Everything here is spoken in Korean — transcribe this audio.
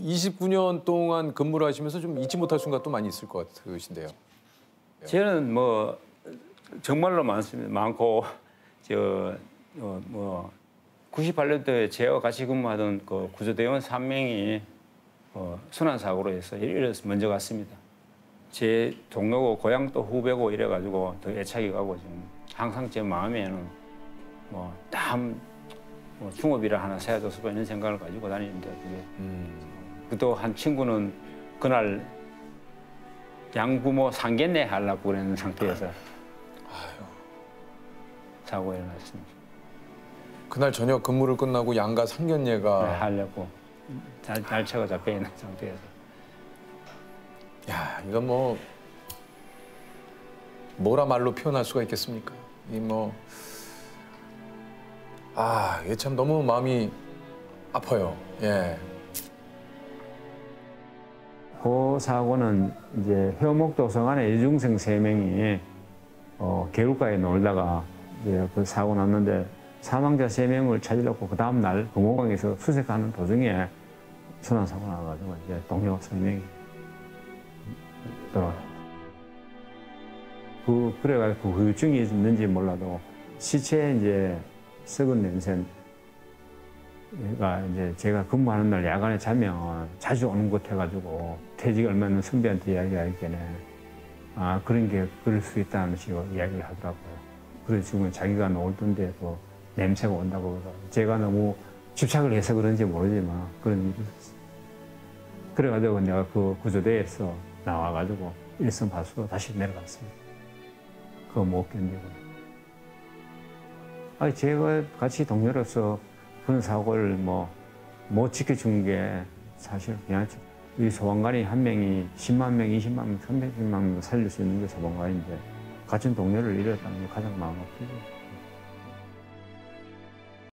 29년 동안 근무를 하시면서 좀 잊지 못할 순간도 많이 있을 것 같으신데요. 저는 뭐 정말로 많고 98년도에 저와 같이 근무하던 그 구조대원 3명이 순환 사고로 해서 이래서 먼저 갔습니다. 제 동료고 고향도 후배고 이래가지고 더 애착이 가고 지금 항상 제 마음에는 다음 중업이라 하나 세워줘서 이런 생각을 가지고 다니는데 그게 또 한 친구는 그날 양부모 상견례 하려고 그러는 상태에서 사고가 일어났습니다. 그날 저녁 근무를 끝나고 양가 상견례가 네, 하려고 날짜가 잡혀 있는 상태에서. 야, 이건 뭐라 말로 표현할 수가 있겠습니까? 이게 참 너무 마음이 아파요. 예. 그 사고는 이제 효목도 성안에 여중생 3명이 개울가에 놀다가 이제 그 사고 났는데 사망자 3명을 찾으려고 그 다음 날 금호강에서 수색하는 도중에 순환 사고 나가지고 이제 동료 3명이 돌아갔어요. 그래가지고 후유증이 있는지 몰라도 시체에 이제 썩은 냄새가 이제 제가 근무하는 날 야간에 자면 자주 오는 것 해가지고 퇴직 얼마 전 선배한테 이야기하기에는 그런 게 그럴 수 있다는 식으로 이야기를 하더라고요. 그래서 지금 자기가 놀던데도 냄새가 온다고 그러고 제가 너무 집착을 해서 그런지 모르지만 그런 일이 있었어요. 그래가지고 내가 그 구조대에서 나와가지고 일선 파수로 다시 내려갔습니다. 그거 못 견디고. 제가 같이 동료로서 그런 사고를 못 지켜준 게 사실 그냥 우리 소방관이 한 명이 10만 명, 20만 명, 300만 명 살릴 수 있는 게 소방관인데 같은 동료를 잃었다는 게 가장 마음 아프죠.